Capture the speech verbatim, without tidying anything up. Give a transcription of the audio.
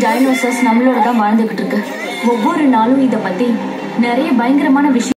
Dinosaurs நம்மளோட தான் வாழ்ந்துகிட்டு இருக்கு. ஒவ்வொரு நாளும் இத பத்தி நிறைய பயங்கரமான விஷயம்